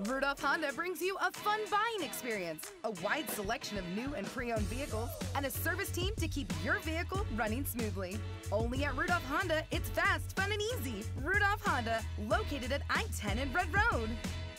Rudolph Honda brings you a fun buying experience, a wide selection of new and pre-owned vehicles, and a service team to keep your vehicle running smoothly. Only at Rudolph Honda, it's fast, fun, and easy. Rudolph Honda, located at I-10 and Red Road.